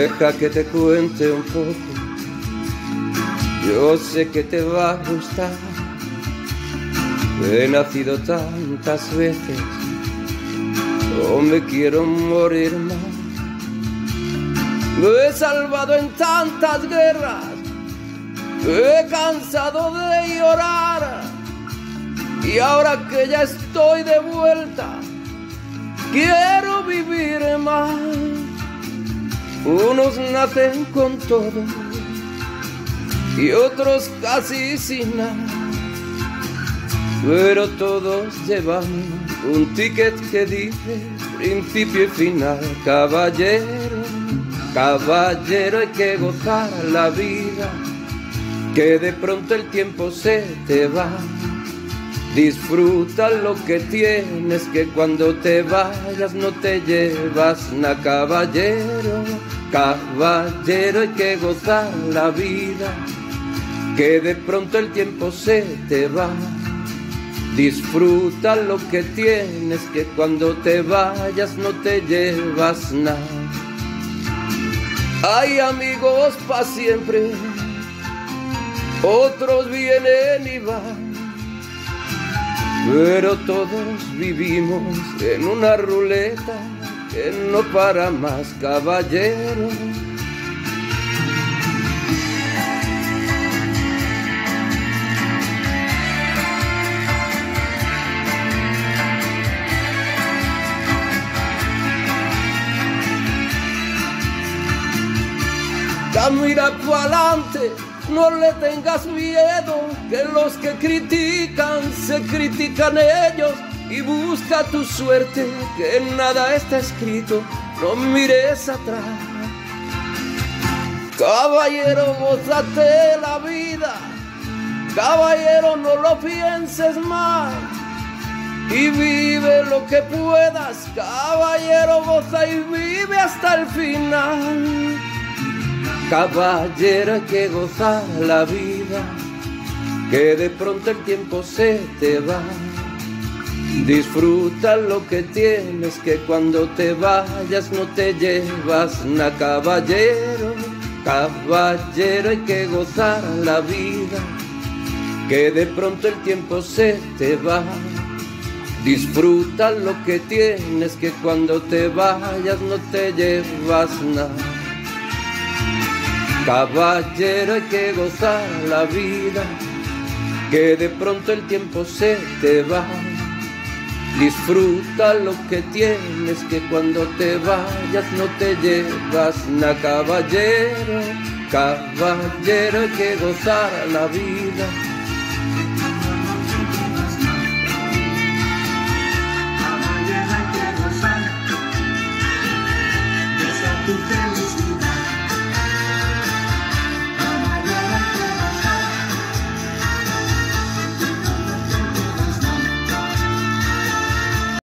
Deja que te cuente un poco, yo sé que te va a gustar. He nacido tantas veces, no me quiero morir más. Me he salvado en tantas guerras, he cansado de llorar. Y ahora que ya estoy de vuelta, quiero vivir más. Unos nacen con todo y otros casi sin nada, pero todos llevan un ticket que dice principio y final. Caballero, caballero, hay que gozar la vida, que de pronto el tiempo se te va. Disfruta lo que tienes, que cuando te vayas no te llevas nada. Caballero, caballero, hay que gozar la vida, que de pronto el tiempo se te va. Disfruta lo que tienes, que cuando te vayas no te llevas nada. Hay amigos pa' siempre, otros vienen y van, pero todos vivimos en una ruleta que no para más. Caballero, camina pa'lante, no le tengas miedo, que los que critican se critican ellos. Y busca tu suerte, que nada está escrito, no mires atrás. Caballero, gózate la vida, caballero, no lo pienses más y vive lo que puedas. Caballero, goza y vive hasta el final. Caballero, hay que gozar la vida, que de pronto el tiempo se te va. Disfruta lo que tienes, que cuando te vayas no te llevas nada. Caballero, caballero, hay que gozar la vida, que de pronto el tiempo se te va. Disfruta lo que tienes, que cuando te vayas no te llevas nada. Caballero, hay que gozar la vida, que de pronto el tiempo se te va. Disfruta lo que tienes, que cuando te vayas no te llevas nada. Caballero, caballero, hay que gozar la vida,